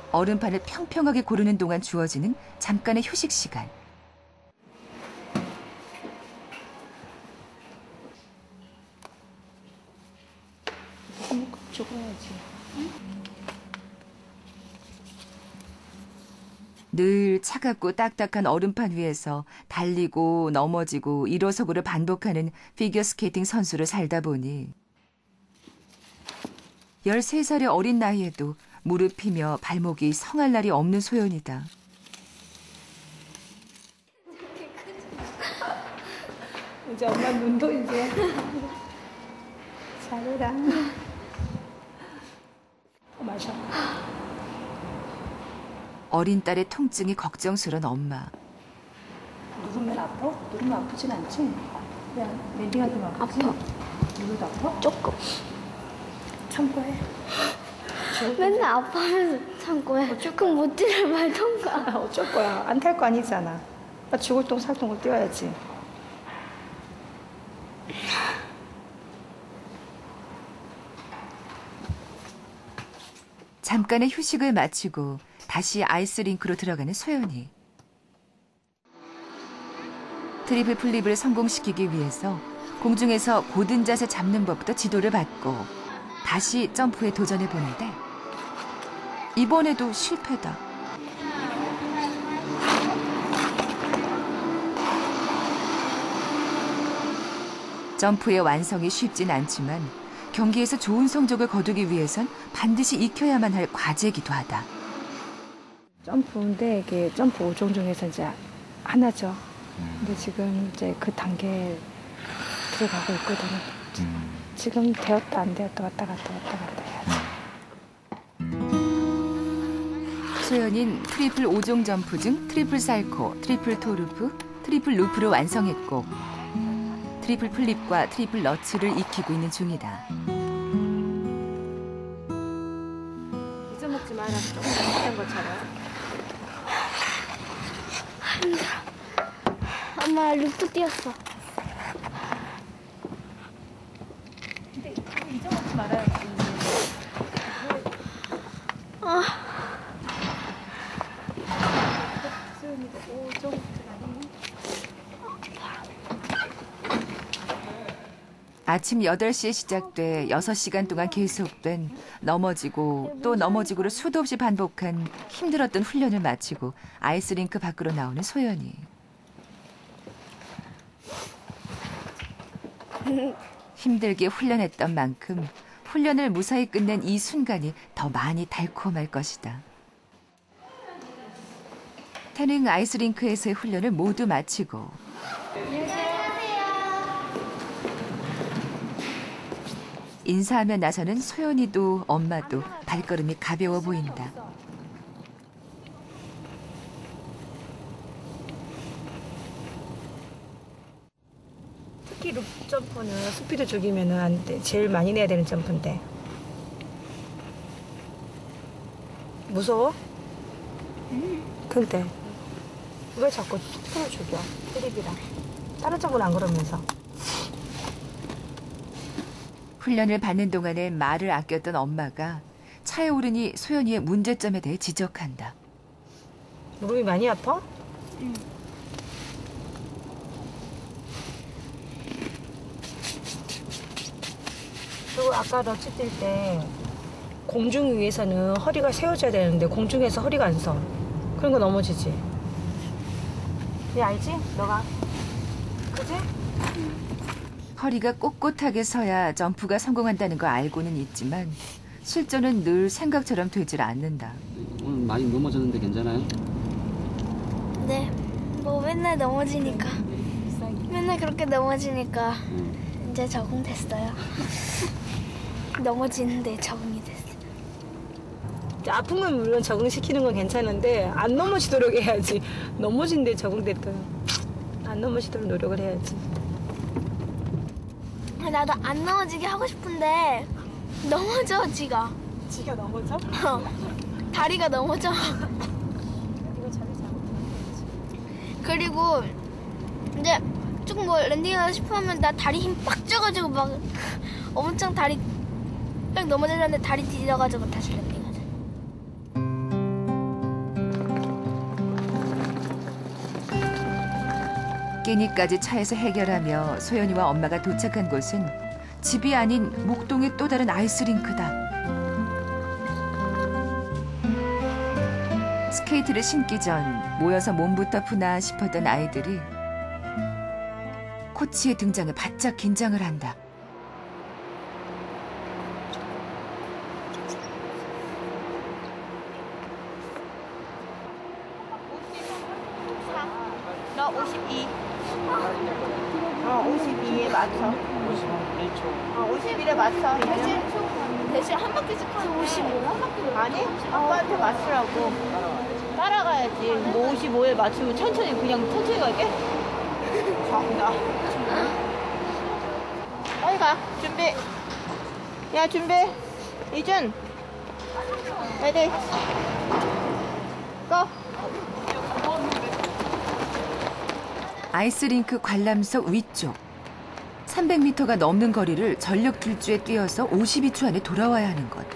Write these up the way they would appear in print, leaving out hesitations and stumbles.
얼음판을 평평하게 고르는 동안 주어지는 잠깐의 휴식 시간. 죽어야지. 늘 차갑고 딱딱한 얼음판 위에서 달리고 넘어지고 일어서고를 반복하는 피겨스케이팅 선수로 살다 보니 13살의 어린 나이에도 무릎이며 발목이 성할 날이 없는 소연이다. 이제 엄마 눈도 이제 잘해라. 마셔. 어린 딸의 통증이 걱정스런 엄마. 누르면 아파? 누르면 아프진 않지? 그냥 랜딩할 때만 아프지? 아파. 누르도 아파? 조금. 참고 해. 맨날 아파하면서 참고 해. 그럼 못 뛰를 말던가. 어쩔 거야. 안 탈 거 아니잖아. 나 죽을 똥 살 똥을 뛰어야지. 잠깐의 휴식을 마치고 다시 아이스링크로 들어가는 소연이. 트리플 플립을 성공시키기 위해서 공중에서 고든 자세 잡는 법부터 지도를 받고 다시 점프에 도전해 보는데 이번에도 실패다. 점프의 완성이 쉽진 않지만 경기에서 좋은 성적을 거두기 위해선 반드시 익혀야만 할 과제이기도 하다. 점프인데 이게 점프 5종 중에서 이제 하나죠. 근데 지금 이제 그 단계에 들어가고 있거든요. 지금 되었다 안 되었다 왔다 갔다 해야지. 소연인 트리플 5종 점프 중 트리플 살코, 트리플 토루프, 트리플 루프를 완성했고 트리플 플립과 트리플 러츠를 익히고 있는 중이다. 잊어먹지 마라. 조금 잘못된 것처럼. 힘들어. 엄마 루프 뛰었어. 근데 잊어먹지 말아야지. 수연이가 5종 아니니? 아침 8시에 시작돼 6시간 동안 계속된 넘어지고 또 넘어지고를 수도 없이 반복한 힘들었던 훈련을 마치고 아이스링크 밖으로 나오는 소연이. 힘들게 훈련했던 만큼 훈련을 무사히 끝낸 이 순간이 더 많이 달콤할 것이다. 태릉 아이스링크에서의 훈련을 모두 마치고 인사하며 나서는 소연이도 엄마도 발걸음이 가벼워 보인다. 특히 루프 점프는 스피드 죽이면은 안 돼. 제일 많이 내야 되는 점프인데. 무서워? 근데 왜 자꾸 스피드 죽여? 트립이랑. 다른 점프는 안 그러면서. 훈련을 받는 동안에 말을 아꼈던 엄마가 차에 오르니 소연이의 문제점에 대해 지적한다. 무릎이 많이 아파? 응. 그리고 아까 러치 뛸 때 공중 위에서는 허리가 세워져야 되는데 공중에서 허리가 안 서. 그런 거 넘어지지. 얘 알지? 너가. 그지? 허리가 꼿꼿하게 서야 점프가 성공한다는 거 알고는 있지만 실전은 늘 생각처럼 되질 않는다. 오늘 많이 넘어졌는데 괜찮아요? 네. 뭐 맨날 넘어지니까. 맨날 그렇게 넘어지니까 이제 적응됐어요. 넘어지는데 적응이 됐어요. 아픈 건 물론 적응시키는 건 괜찮은데 안 넘어지도록 해야지. 넘어진데 적응됐다. 안 넘어지도록 노력을 해야지. 나도 안 넘어지게 하고 싶은데 넘어져 지가. 지가 넘어져? 다리가 넘어져. 이거 자리 잘못하면 그리고 이제 조금 뭐 랜딩하고 싶으면 나 다리 힘 빡 줘가지고 막 엄청 다리 딱 넘어지려는데 다리 뒤져가지고 다시 랜딩하자. 끼니까지 차에서 해결하며 소연이와 엄마가 도착한 곳은 집이 아닌 목동의 또 다른 아이스링크다. 스케이트를 신기 전 모여서 몸부터 푸나 싶었던 아이들이 코치의 등장에 바짝 긴장을 한다. 너 52. 52에 맞춰. 51에 맞춰. 대신 한 바퀴씩 하면 55. 한 바퀴 아니, 아빠한테 맞추라고. 따라가야지. 뭐 55에 맞추면 천천히, 그냥 천천히 갈게? 정답. 빨리 가. 준비. 야, 준비. 이준. 레디. 고. 아이스링크 관람석 위쪽. 300m가 넘는 거리를 전력 질주에 뛰어서 52초 안에 돌아와야 하는 것.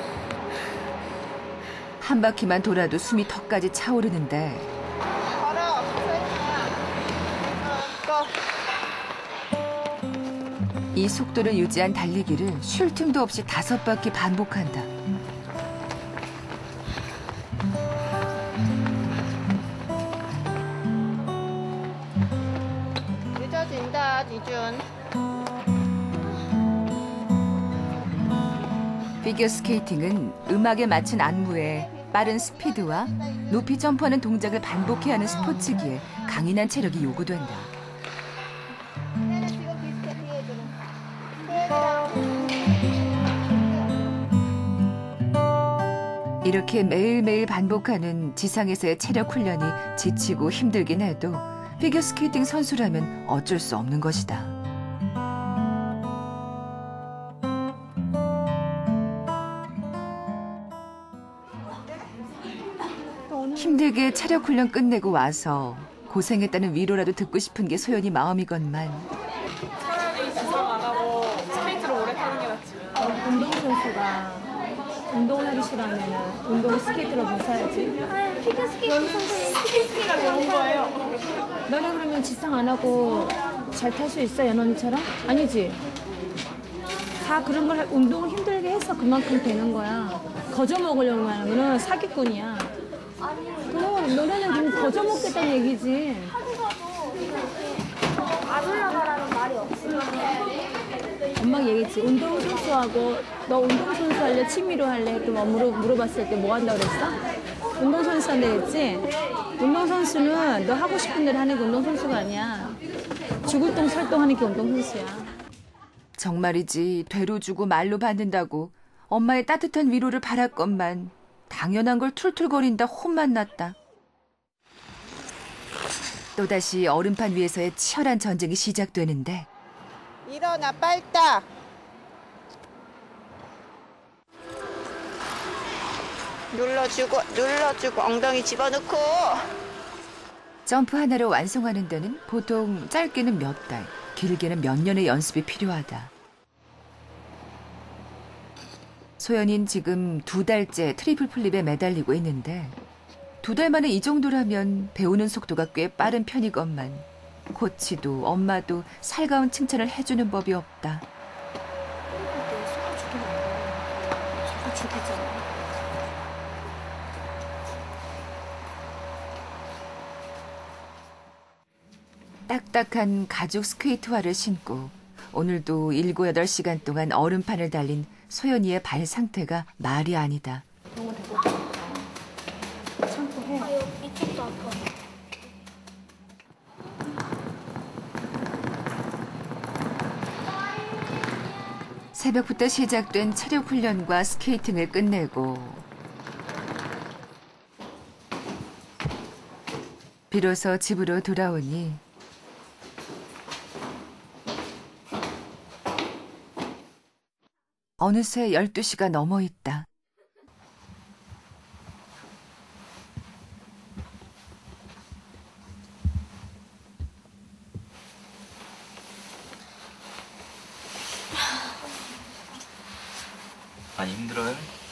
한 바퀴만 돌아도 숨이 턱까지 차오르는데 걸어. 고. 이 속도를 유지한 달리기를 쉴 틈도 없이 5바퀴 반복한다. 늦어진다, 이준. 피겨스케이팅은 음악에 맞춘 안무에 빠른 스피드와 높이 점프하는 동작을 반복해야 하는 스포츠기에 강인한 체력이 요구된다. 지금 비슷해, 뒤에 이렇게 매일매일 반복하는 지상에서의 체력 훈련이 지치고 힘들긴 해도 피겨스케이팅 선수라면 어쩔 수 없는 것이다. 힘들게 체력 훈련 끝내고 와서 고생했다는 위로라도 듣고 싶은 게 소연이 마음이건만 차라리 지상 안 하고 스케이트를 오래 타는 게 낫지. 운동선수가 운동을 하기 싫어하면 운동 스케이트로 벗어야지. 피겨 스케이트 선수님 스케이트가 좋은 거예요. 너네 그러면 지상 안 하고 잘 탈 수 있어, 연언니처럼? 아니지. 다 그런 걸 운동을 힘들게 해서 그만큼 되는 거야. 거저 먹으려고 하면은 사기꾼이야. 그럼 너네는 지금 거저 먹겠다는 얘기지. 안 올라가라는 말이 없어요. 엄마가 얘기했지. 운동선수하고 너 운동선수 할래? 취미로 할래? 그럼 물어봤을 때 뭐 한다고 그랬어? 운동선수 한다 그랬지? 운동선수는 너 하고 싶은 대로 하는 게 운동선수가 아니야. 죽을 똥 살똥 하는 게 운동선수야. 정말이지 되로 주고 말로 받는다고 엄마의 따뜻한 위로를 바랐건만 당연한 걸 툴툴거린다 혼만 났다. 또다시 얼음판 위에서의 치열한 전쟁이 시작되는데 일어나, 빨딱. 눌러주고 엉덩이 집어넣고. 점프 하나를 완성하는 데는 보통 짧게는 몇 달, 길게는 몇 년의 연습이 필요하다. 소연인 지금 2달째 트리플 플립에 매달리고 있는데 2달 만에 이 정도라면 배우는 속도가 꽤 빠른 편이건만 코치도 엄마도 살가운 칭찬을 해주는 법이 없다. 딱딱한 가죽 스케이트화를 신고 오늘도 7, 8시간 동안 얼음판을 달린 소연이의 발 상태가 말이 아니다. 이쪽도 아파. 새벽부터 시작된 체력 훈련과 스케이팅을 끝내고 비로소 집으로 돌아오니 어느새 12시가 넘어 있다. 많이 힘들어요?